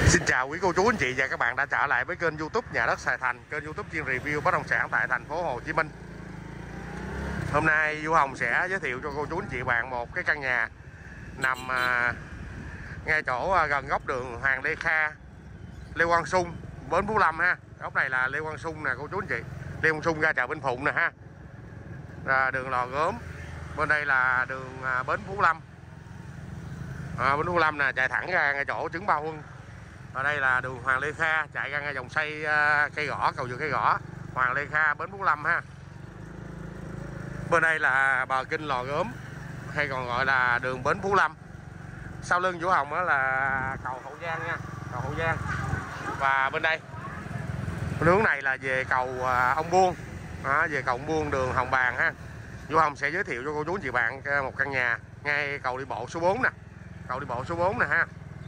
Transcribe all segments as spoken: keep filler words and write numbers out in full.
Xin chào quý cô chú anh chị và các bạn đã trở lại với kênh YouTube Nhà Đất Sài Thành, kênh YouTube chuyên review bất động sản tại thành phố Hồ Chí Minh. Hôm nay Du Hồng sẽ giới thiệu cho cô chú anh chị bạn một cái căn nhà nằm à, ngay chỗ à, gần góc đường Hoàng Lê Kha, Lê Quang Sung, bến Phú Lâm ha. Góc này là Lê Quang Sung nè cô chú anh chị, Lê Quang Sung ra chợ Vinh Phụng nè ha. Ra đường Lò Gốm, bên đây là đường à, bến Phú Lâm. À, bến Phú Lâm nè, chạy thẳng ra ngay chỗ trứng Ba Huân. Ở đây là đường Hoàng Lê Kha, chạy ra ngay dòng xây uh, cây gõ, cầu vượt cây gõ, Hoàng Lê Kha, bến Phú Lâm ha. Bên đây là bờ kinh Lò Gốm, hay còn gọi là đường bến Phú Lâm. Sau lưng Vũ Hồng đó là cầu Hậu Giang nha, cầu Hậu Giang. Và bên đây, bên hướng này là về cầu uh, ông Buôn, đó, về cầu ông Buôn đường Hồng Bàng ha. Vũ Hồng sẽ giới thiệu cho cô chú anh chị bạn một căn nhà ngay cầu đi bộ số bốn nè, cầu đi bộ số bốn nè ha.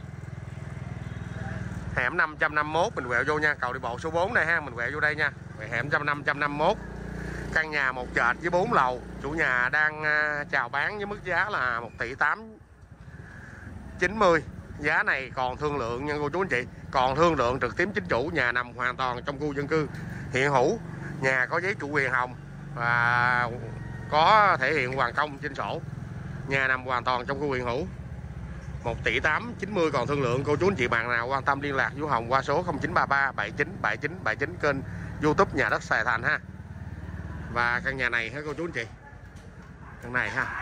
Hẻm năm trăm năm mươi mốt mình quẹo vô nha, cầu đi bộ số bốn này ha, mình quẹo vô đây nha. Hẻm năm trăm năm mươi mốt. Căn nhà một trệt với bốn lầu, chủ nhà đang chào bán với mức giá là một tỷ tám chín mươi. Giá này còn thương lượng nha cô chú anh chị, còn thương lượng trực tiếp chính chủ. Nhà nằm hoàn toàn trong khu dân cư hiện hữu, nhà có giấy chủ quyền hồng và có thể hiện hoàn công trên sổ. Nhà nằm hoàn toàn trong khu hiện hữu, một tỷ tám chín mươi còn thương lượng. Cô chú anh chị bạn nào quan tâm liên lạc Vũ Hồng qua số không chín ba ba bảy chín bảy chín bảy chín, kênh YouTube Nhà Đất Sài Thành ha. Và căn nhà này hả cô chú anh chị, căn này ha,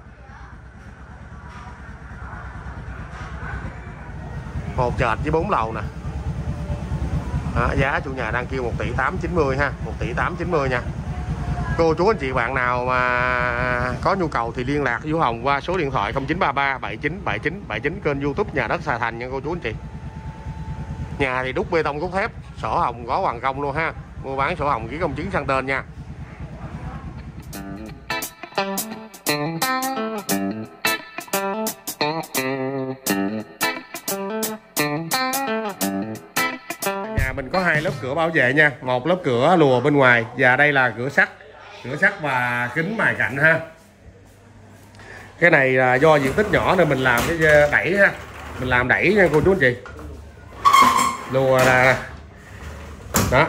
một trệt với bốn lầu nè. Đó, giá chủ nhà đang kêu một tỷ tám chín mươi ha, một tỷ tám chín mươi nha. Cô chú anh chị bạn nào mà có nhu cầu thì liên lạc Vũ Hồng qua số điện thoại không chín ba ba bảy chín bảy chín bảy chín, kênh YouTube Nhà Đất Sài Thành nha cô chú anh chị. Nhà thì đúc bê tông cốt thép, sổ hồng có hoàn công luôn ha, mua bán sổ hồng ký công chứng sang tên nha. Nhà mình có hai lớp cửa bảo vệ nha, một lớp cửa lùa bên ngoài và đây là cửa sắt, cửa sắt và kính mài cạnh ha. Cái này là do diện tích nhỏ nên mình làm cái đẩy ha, mình làm đẩy nha cô chú anh chị. Lùa là đó.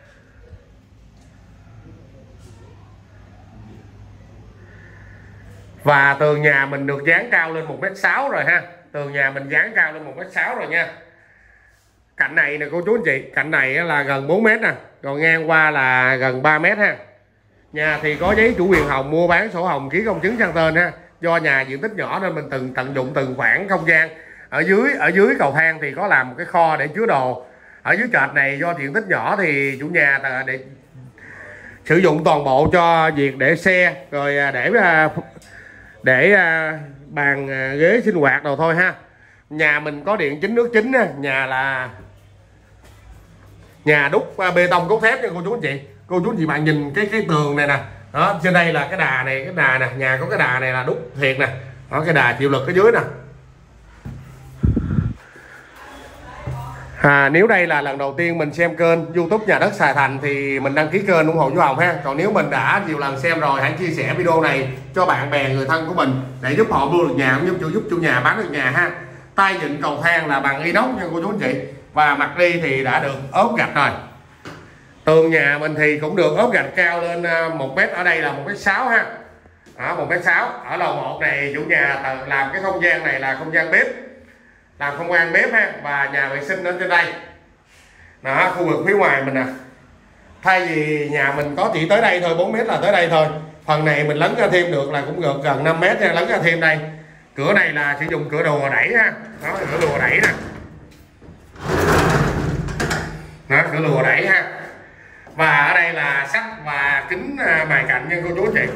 Và tường nhà mình được dán cao lên một mét sáu rồi ha, tường nhà mình dán cao lên một mét sáu rồi nha. Cạnh này nè cô chú anh chị, cạnh này là gần bốn mét nè, còn ngang qua là gần ba mét ha. Nhà thì có giấy chủ quyền hồng, mua bán sổ hồng ký công chứng sang tên ha. Do nhà diện tích nhỏ nên mình từng tận dụng từng khoảng không gian. Ở dưới ở dưới cầu thang thì có làm một cái kho để chứa đồ. Ở dưới trệt này do diện tích nhỏ thì chủ nhà để sử dụng toàn bộ cho việc để xe, rồi để để bàn ghế sinh hoạt đồ thôi ha. Nhà mình có điện chính nước chính ha. Nhà là nhà đúc bê tông cốt thép nha cô chú anh chị. Cô chú anh chị bạn nhìn cái cái tường này nè, đó, trên đây là cái đà này, cái đà nè, nhà có cái đà này là đúc thiệt nè, đó, cái đà chịu lực ở dưới nè. À, nếu đây là lần đầu tiên mình xem kênh YouTube Nhà Đất Sài Thành thì mình đăng ký kênh ủng hộ Vũ Hồng ha. Còn nếu mình đã nhiều lần xem rồi, hãy chia sẻ video này cho bạn bè người thân của mình để giúp họ mua được nhà, cũng giúp, giúp chủ nhà bán được nhà ha. Tay vịn cầu thang là bằng inox nha cô chú anh chị, và mặt đi thì đã được ốp gạch rồi. Tường nhà mình thì cũng được ốp gạch cao lên một mét, ở đây là một mét sáu ha. Ở một mét sáu. Ở lầu một này chủ nhà làm cái không gian này là không gian bếp, làm không gian bếp ha, và nhà vệ sinh ở trên đây. Đó, khu vực phía ngoài mình nè. Thay vì nhà mình có chỉ tới đây thôi, bốn mét là tới đây thôi. Phần này mình lấn ra thêm được là cũng gần gần năm mét nha, lấn ra thêm đây. Cửa này là sử dụng cửa đồ đẩy ha. Đó, cửa đồ đẩy nè. Đó, cửa lùa đẩy ha. Và ở đây là sắt và kính mài cạnh nha cô chú anh chị.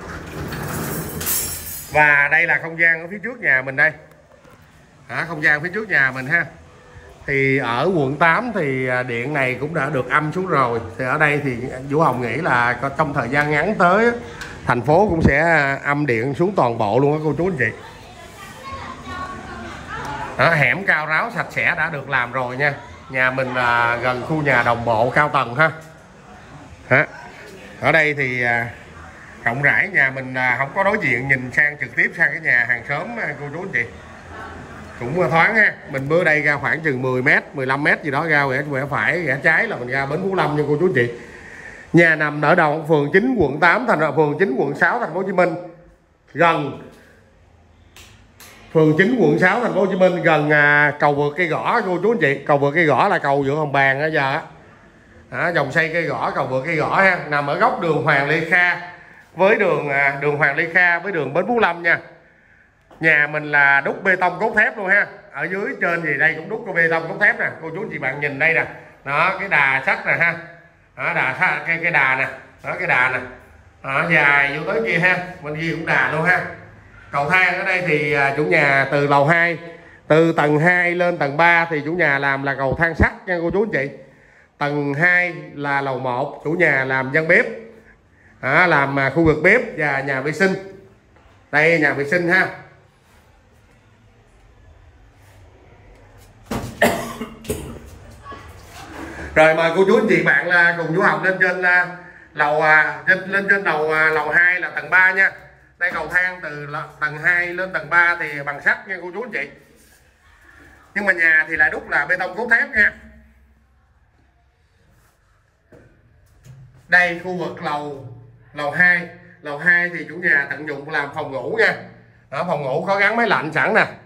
Và đây là không gian ở phía trước nhà mình đây. Đó, không gian phía trước nhà mình ha. Thì ở quận tám thì điện này cũng đã được âm xuống rồi. Thì ở đây thì Vũ Hồng nghĩ là trong thời gian ngắn tới thành phố cũng sẽ âm điện xuống toàn bộ luôn á cô chú anh chị. Đó, hẻm cao ráo sạch sẽ đã được làm rồi nha. Nhà mình là gần khu nhà đồng bộ cao tầng ha. Đó. Ở đây thì rộng rãi, nhà mình không có đối diện nhìn sang trực tiếp sang cái nhà hàng xóm cô chú anh chị. cũng thoáng ha. Mình bữa đây ra khoảng chừng mười mét, mười lăm mét gì đó, ra rẽ rẽ phải rẽ trái là mình ra bến Phú Lâm nha cô chú anh chị. Nhà nằm ở đầu phường chín quận tám thành phường chín quận sáu thành phố Hồ Chí Minh, gần phường chín quận sáu thành phố Hồ Chí Minh, gần à, cầu vượt Cây Gõ cô chú anh chị. Cầu vượt Cây Gõ là cầu vượt Hồng Bàng bây giờ á. À, dòng xây Cây Gõ, cầu vượt Cây Gõ ha, nằm ở góc đường Hoàng Lê Kha với đường à, đường Hoàng Lê Kha với đường bến Phú Lâm nha. Nhà mình là đúc bê tông cốt thép luôn ha. Ở dưới trên gì đây cũng đúc cái bê tông cốt thép nè cô chú anh chị bạn nhìn đây nè. Đó cái đà sắt nè ha. Đó, đà cái cái đà nè, đó cái đà nè. Đó, dài vô tới kia ha, bên kia cũng đà luôn ha. Cầu thang ở đây thì à, chủ nhà từ lầu hai, từ tầng hai lên tầng ba thì chủ nhà làm là cầu thang sắt nha cô chú anh chị. Tầng hai là lầu một, chủ nhà làm gian bếp, à, làm à, khu vực bếp và nhà vệ sinh. Đây nhà vệ sinh ha. Rồi mời cô chú anh chị bạn là cùng Vũ Hồng lên trên à, lầu à, lên, lên trên lầu à, lầu hai là tầng ba nha. Đây cầu thang từ tầng hai lên tầng ba thì bằng sắt nha cô chú anh chị. Nhưng mà nhà thì lại đúc là bê tông cốt thép nha. Đây khu vực lầu lầu hai, lầu hai thì chủ nhà tận dụng làm phòng ngủ nha. Ở phòng ngủ có gắn máy lạnh sẵn nè.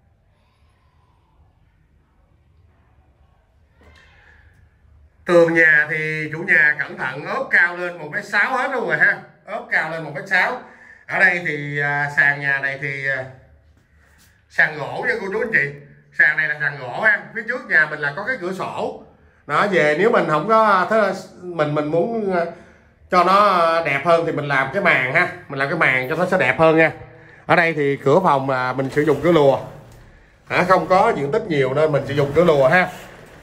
Tường nhà thì chủ nhà cẩn thận ốp cao lên một mét sáu hết luôn rồi ha, ốp cao lên một mét sáu. Ở đây thì à, sàn nhà này thì à, sàn gỗ nha cô chú anh chị. Sàn này là sàn gỗ ha. Phía trước nhà mình là có cái cửa sổ. Đó về nếu mình không có thế mình mình muốn cho nó đẹp hơn thì mình làm cái màn ha, mình làm cái màn cho nó sẽ đẹp hơn nha. Ở đây thì cửa phòng là mình sử dụng cửa lùa. À, không có diện tích nhiều nên mình sử dụng cửa lùa ha.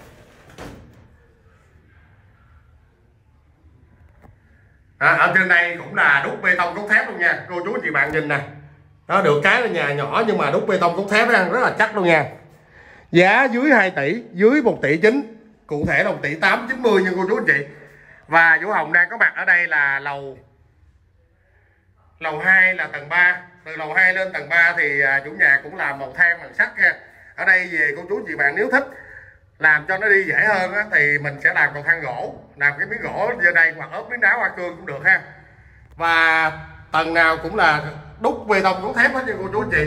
À, ở trên đây cũng là đúc bê tông cốt thép luôn nha cô chú anh chị bạn nhìn nè. Nó được cái là nhà nhỏ nhưng mà đúc bê tông cốt thép rất là chắc luôn nha. Giá dưới hai tỷ, dưới một tỷ chín, cụ thể là một tỷ tám chín mươi nha cô chú anh chị. Và Vũ Hồng đang có mặt ở đây là lầu lầu hai là tầng ba. Từ lầu hai lên tầng ba thì chủ nhà cũng làm một thang bằng sắt nha. Ở đây về cô chú anh chị bạn nếu thích làm cho nó đi dễ hơn á, thì mình sẽ làm cầu thang gỗ, làm cái miếng gỗ dưới đây hoặc ốp miếng đá hoa cương cũng được ha. Và tầng nào cũng là đúc bê tông cốt thép hết nha cô chú anh chị.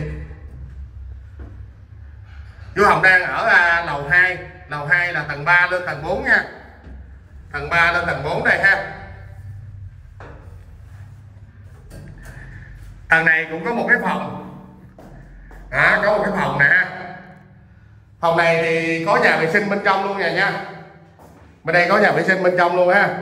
Vũ Hồng đang ở à, lầu hai, lầu hai là tầng ba lên tầng bốn nha. Tầng ba lên tầng bốn đây ha. Tầng này cũng có một cái phòng. À, có một cái phòng nè ha. Phòng này thì có nhà vệ sinh bên trong luôn nè nha. Bên đây có nhà vệ sinh bên trong luôn ha.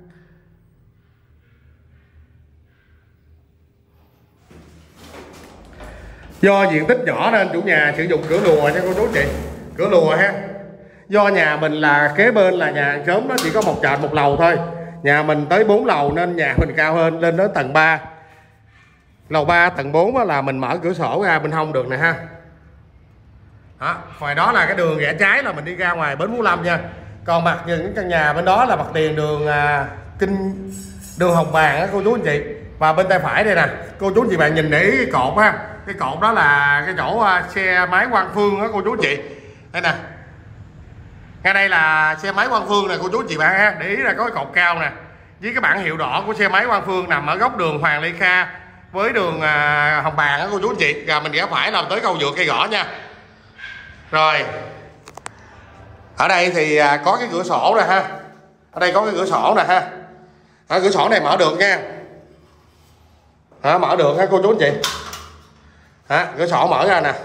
Do diện tích nhỏ nên chủ nhà sử dụng cửa lùa nha cô chú chị. Cửa lùa ha. Do nhà mình là kế bên là nhà hàng xóm, nó chỉ có một trệt một lầu thôi. Nhà mình tới bốn lầu nên nhà mình cao hơn, lên tới tầng ba. Lầu ba tầng bốn là mình mở cửa sổ ra bên hông được nè ha. Đó, ngoài đó là cái đường rẽ trái là mình đi ra ngoài bến Phú Lâm nha. Còn mặt những căn nhà bên đó là mặt tiền đường à, kinh đường Hồng Bàng á cô chú anh chị. Và bên tay phải đây nè, cô chú anh chị bạn nhìn để ý cái cột ha. Cái cột đó là cái chỗ à, xe máy Quang Phương á cô chú anh chị. Đây nè. Ngay đây là xe máy Quang Phương nè cô chú anh chị bạn ha. Để ý là có cái cột cao nè. Với cái bảng hiệu đỏ của xe máy Quang Phương nằm ở góc đường Hoàng Lê Kha với đường à, Hồng Bàng á cô chú anh chị. Rồi mình rẽ phải là tới cầu vượt Cây Gõ nha. Rồi ở đây thì à, có cái cửa sổ nè ha. Ở đây có cái cửa sổ nè ha. Ở cửa sổ này mở được nha. À, mở được ha cô chú anh chị. À, cửa sổ mở ra nè.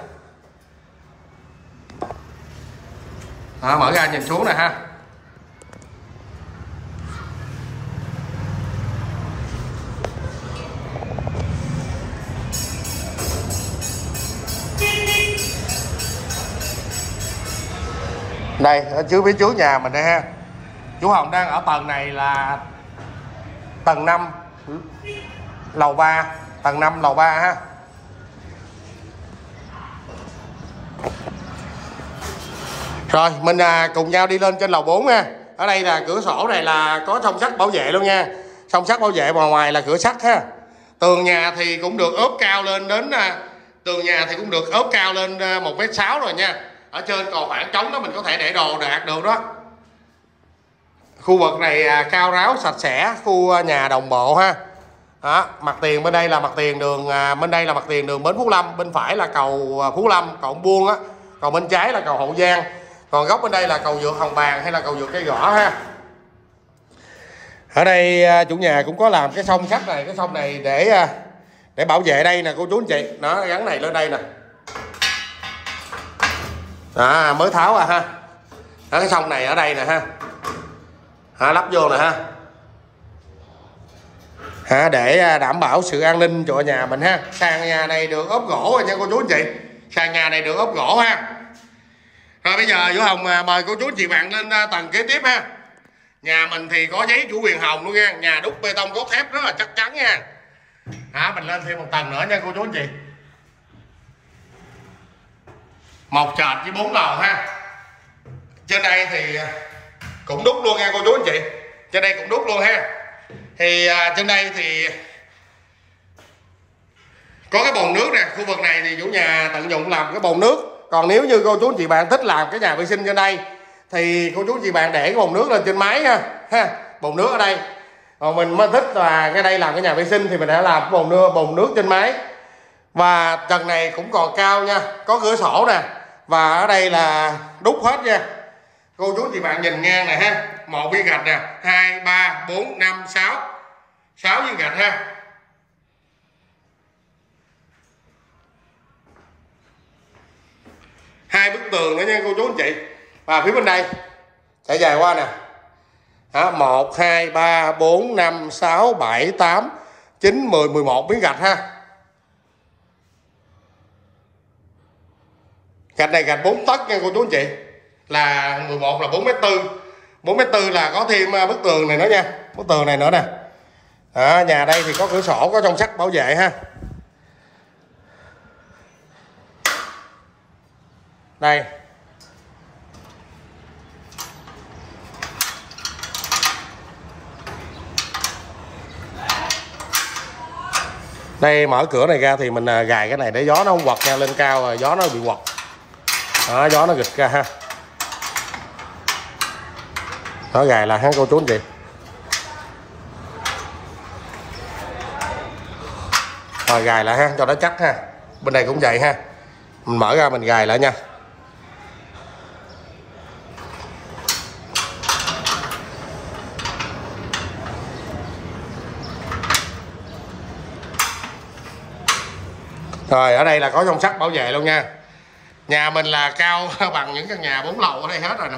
À, mở ra nhìn xuống nè ha. Đây ở trước phía trước nhà mình đây ha. Chú Hồng đang ở tầng này là tầng năm lầu ba, tầng năm lầu ba ha. Rồi mình à, cùng nhau đi lên trên lầu bốn nha. Ở đây là cửa sổ này là có song sắt bảo vệ luôn nha. Song sắt bảo vệ, ngoài ngoài là cửa sắt ha. Tường nhà thì cũng được ốp cao lên đến à, Tường nhà thì cũng được ốp cao lên một mét sáu rồi nha. Ở trên còn khoảng trống đó mình có thể để đồ đạc được đó. Khu vực này cao ráo sạch sẽ, khu nhà đồng bộ ha. Đó, mặt tiền bên đây là mặt tiền đường bên đây là mặt tiền đường Bến Phú Lâm, bên phải là cầu Phú Lâm, cầu Buôn á, còn bên trái là cầu Hậu Giang, còn góc bên đây là cầu vượt Hồng Bàng hay là cầu vượt Cây Gõ ha. Ở đây chủ nhà cũng có làm cái song sắt này, cái song này để để bảo vệ đây nè cô chú anh chị, nó gắn này lên đây nè. Đó, mới tháo à ha. Đó, cái song này ở đây nè ha. Ha, lắp vô nè ha. Ha, để đảm bảo sự an ninh cho nhà mình ha. Sàn nhà này được ốp gỗ rồi nha cô chú anh chị. Sàn nhà này được ốp gỗ ha. Rồi bây giờ Vũ Hồng mời cô chú anh chị bạn lên tầng kế tiếp ha. Nhà mình thì có giấy chủ quyền hồng luôn nha, nhà đúc bê tông cốt thép rất là chắc chắn nha. Đó, mình lên thêm một tầng nữa nha cô chú anh chị. Một trệt với bốn lầu ha. Trên đây thì cũng đúc luôn nha cô chú anh chị. Trên đây cũng đúc luôn ha. Thì à, trên đây thì có cái bồn nước nè. Khu vực này thì chủ nhà tận dụng làm cái bồn nước. Còn nếu như cô chú anh chị bạn thích làm cái nhà vệ sinh trên đây thì cô chú anh chị bạn để cái bồn nước lên trên máy ha, ha. Bồn nước ở đây. Còn mình mới thích là ngay đây làm cái nhà vệ sinh thì mình đã làm cái bồn nước, bồn nước trên máy. Và trần này cũng còn cao nha, có cửa sổ nè. Và ở đây là đúc hết nha. Cô chú anh chị bạn nhìn ngang nè ha. Một viên gạch nè, hai, ba, bốn, năm, sáu. sáu viên gạch ha. Hai bức tường nữa nha cô chú anh chị. Và phía bên đây chạy dài qua nè. Đó, một, hai, ba, bốn, năm, sáu, bảy, tám, chín, mười, mười một miếng gạch ha. Gạch này gạch bốn tấc nha cô chú anh chị. Là mười một là bốn mét tư. bốn mét tư là có thêm bức tường này nữa nha. Bức tường này nữa nè. Đó, nhà đây thì có cửa sổ, có trong sắt bảo vệ ha. Đây. Đây mở cửa này ra thì mình gài cái này để gió nó không quật nha, lên cao rồi gió nó bị quật. Đó, gió nó gịch ra ha. Đó, gài lại ha cô chú anh chị. Rồi gài lại ha cho nó chắc ha. Bên đây cũng vậy ha. Mình mở ra mình gài lại nha. Rồi ở đây là có trong sắt bảo vệ luôn nha. Nhà mình là cao bằng những căn nhà bốn lầu ở đây hết rồi nè.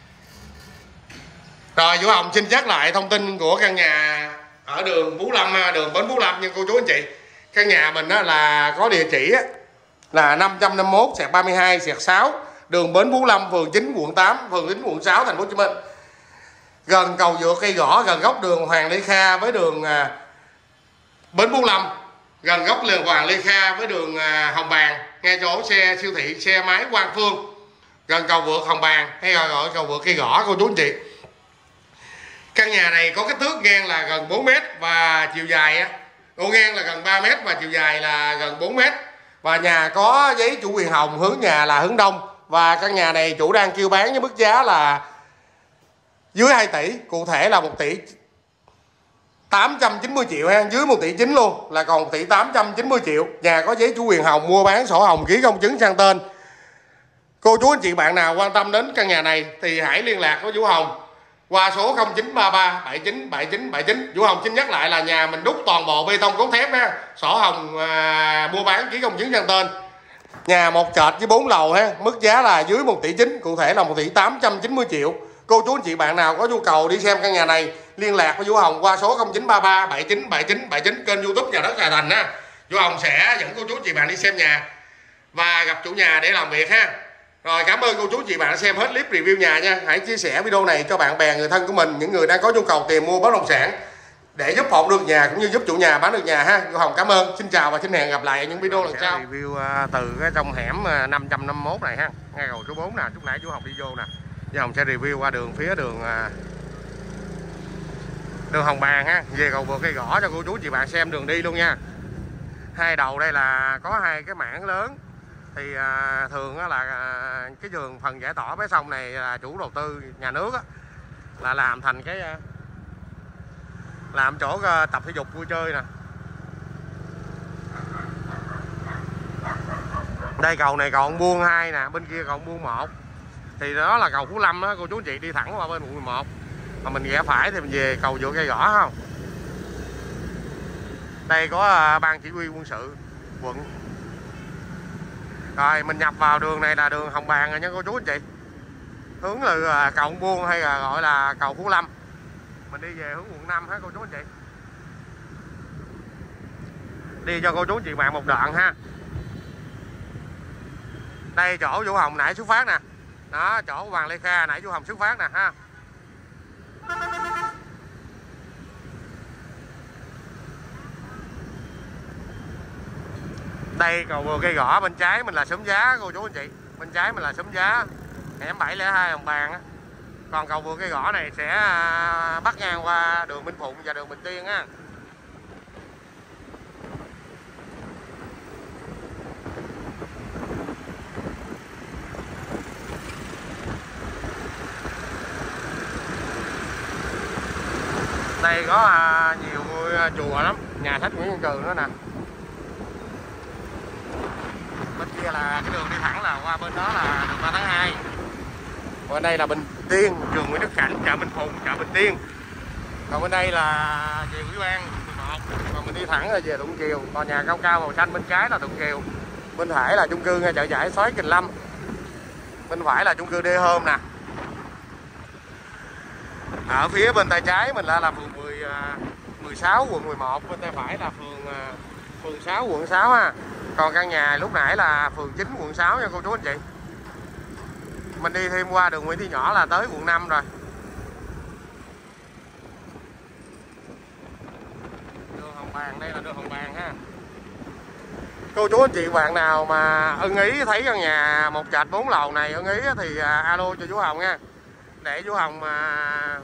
Rồi Vũ Hồng xin nhắc lại thông tin của căn nhà ở đường Phú Lâm, đường Bến Phú Lâm nha cô chú anh chị. Căn nhà mình á, là có địa chỉ á, là năm trăm năm mươi mốt xẹt ba mươi hai xẹt sáu, đường Bến Phú Lâm, phường chín quận tám, phường chín quận sáu thành phố Hồ Chí Minh. Gần cầu vượt Cây Gõ, gần góc đường Hoàng Lê Kha với đường à, Bến Phú Lâm, gần góc đường Hoàng Lê Kha với đường à, Hồng Bàng, ngay chỗ xe siêu thị xe máy Quang Phương, gần cầu vượt Hồng Bàng hay gọi cầu vượt Cây Gõ cô chú anh chị. Căn nhà này có kích thước ngang là gần bốn mét và chiều dài á, độ ngang là gần ba mét và chiều dài là gần bốn mét. Và nhà có giấy chủ quyền hồng, hướng nhà là hướng đông. Và căn nhà này chủ đang kêu bán với mức giá là dưới hai tỷ, cụ thể là một tỷ tám trăm chín mươi triệu ha, dưới một tỷ chín luôn, là còn một tỷ tám trăm chín mươi triệu. Nhà có giấy chủ quyền hồng, mua bán sổ hồng, ký công chứng sang tên. Cô chú anh chị bạn nào quan tâm đến căn nhà này thì hãy liên lạc với Vũ Hồng qua số không chín ba ba bảy chín bảy chín bảy chín. Vũ Hồng xin nhắc lại là nhà mình đúc toàn bộ bê tông cốt thép ha, sổ hồng à, mua bán ký công chứng sang tên. Nhà một trệt với bốn lầu ha, mức giá là dưới một tỷ chín, cụ thể là một tỷ tám trăm chín mươi triệu. Cô chú anh chị bạn nào có nhu cầu đi xem căn nhà này liên lạc với Vũ Hồng qua số không chín ba ba bảy chín bảy chín bảy chín, kênh YouTube Nhà Đất Trà Thành ha. Vũ Hồng sẽ dẫn cô chú anh chị bạn đi xem nhà và gặp chủ nhà để làm việc ha. Rồi cảm ơn cô chú chị bạn đã xem hết clip review nhà nha. Hãy chia sẻ video này cho bạn bè người thân của mình, những người đang có nhu cầu tìm mua bất động sản để giúp họ được nhà cũng như giúp chủ nhà bán được nhà ha. Vũ Hồng cảm ơn, xin chào và xin hẹn gặp lại ở những video lần sau. Review từ cái trong hẻm năm trăm năm mươi mốt này ha, ngay cầu số bốn nè, lúc nãy Vũ Hồng đi vô nè. Vũ Hồng sẽ review qua đường phía đường đường Hồng Bàng ha, về cầu vượt Cây Gõ cho cô chú chị bạn xem đường đi luôn nha. Hai đầu đây là có hai cái mảng lớn. Thì à, thường á là à, cái vườn phần giải tỏa bãi sông này là chủ đầu tư nhà nước á, là làm thành cái à, làm chỗ à, tập thể dục vui chơi nè. Đây cầu này cầu Ông Buôn hai nè, bên kia cầu Ông Buôn một. Thì đó là cầu Phú Lâm á, cô chú anh chị đi thẳng qua bên quận mười một. Mà mình rẽ phải thì mình về cầu Vựa Cây Gõ không. Đây có à, ban chỉ huy quân sự quận. Rồi mình nhập vào đường này là đường Hồng Bàng rồi nha cô chú anh chị. Hướng từ cầu Ông Buôn hay là gọi là cầu Phú Lâm. Mình đi về hướng quận năm ha cô chú anh chị. Đi cho cô chú anh chị bạn một đoạn ha. Đây chỗ Vũ Hồng nãy xuất phát nè. Đó, chỗ Hoàng Lê Kha nãy Vũ Hồng xuất phát nè ha. Đây cầu Vựa Cây Gõ, bên trái mình là Xóm Giá cô chú anh chị. Bên trái mình là Xóm Giá, hẻm bảy không hai Hồng Bàng á. Còn cầu Vựa Cây Gõ này sẽ bắt ngang qua đường Minh Phụng và đường Bình Tiên á. Đây có à, nhiều ngôi chùa lắm, nhà sách Nguyễn Văn Cừ nữa nè. Bên kia là cái đường đi thẳng là qua bên đó là đường ba tháng hai. Bên đây là Bình Tiên, trường Nguyễn Đức Cảnh, chợ Minh Phụng, chợ Bình Tiên. Còn bên đây là về Ủy ban mười một. Còn mình đi thẳng là về Thuận Kiều. Còn nhà cao cao màu xanh bên trái là Thuận Kiều. Bên phải là chung cư ngay chợ Giải Xoái Kình Lâm. Bên phải là chung cư D Hôm nè. Ở phía bên tay trái mình là, là phường mười, mười sáu quận mười một, bên tay phải là phường phường sáu quận sáu ha. Còn căn nhà lúc nãy là phường chín quận sáu nha cô chú anh chị. Mình đi thêm qua đường Nguyễn Thị Nhỏ là tới quận năm rồi. Đường Hồng Bàng, đây là đường Hồng Bàng ha. Cô chú anh chị bạn nào mà ưng ý thấy căn nhà một trệt bốn lầu này ưng ý thì alo cho Vũ Hồng nha. Để Vũ Hồng mà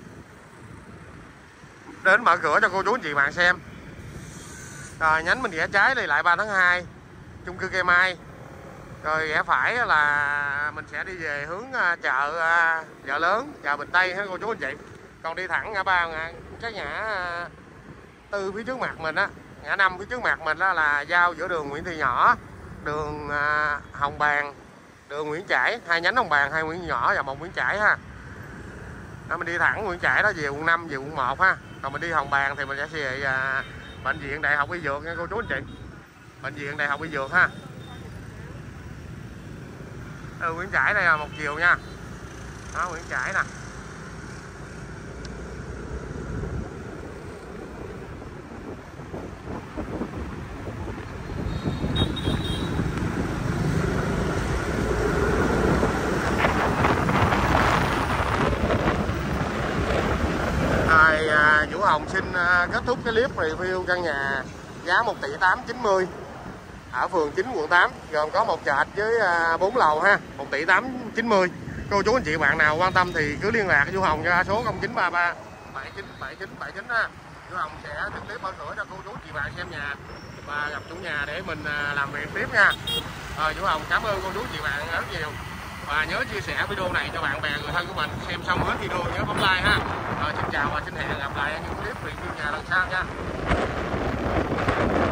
đến mở cửa cho cô chú anh chị bạn xem. Rồi nhánh mình rẽ trái đi lại ba tháng hai, chung cư Cây Mai. Rồi rẽ phải là mình sẽ đi về hướng chợ chợ lớn, chợ Bình Tây ha cô chú anh chị. Còn đi thẳng ngã ba cái ngã tư phía trước mặt mình á, ngã năm phía trước mặt mình đó là giao giữa đường Nguyễn Thị Nhỏ, đường Hồng Bàng, đường Nguyễn Trãi, hai nhánh Hồng Bàng, hai Nguyễn Nhỏ và một Nguyễn Trãi ha. Đó, mình đi thẳng Nguyễn Trãi đó về quận năm, về quận một ha. Còn mình đi Hồng Bàng thì mình sẽ về à, bệnh viện Đại học Y Dược nha cô chú anh chị. Bệnh viện Đại học Y Dược ha. Ừ, Nguyễn Trãi đây là một chiều nha. Đó, Nguyễn Trãi nè. Vũ Hồng xin kết thúc cái clip review căn nhà giá một tỷ tám chín mươi ở phường chín quận tám, gồm có một trệt với bốn lầu ha, một tỷ tám chín mươi. Cô chú anh chị bạn nào quan tâm thì cứ liên lạc Vũ Hồng ra số không chín ba ba bảy chín bảy chín bảy chín ha. Vũ Hồng sẽ tiếp clip mở cửa cho cô chú chị bạn xem nhà và gặp chủ nhà để mình làm việc tiếp nha. Rồi Vũ Hồng cảm ơn cô chú chị bạn rất nhiều. Và nhớ chia sẻ video này cho bạn bè người thân của mình xem xong hết video nhớ bấm like ha. Rồi xin chào và xin hẹn gặp lại ở những clip review nhà lần sau nha.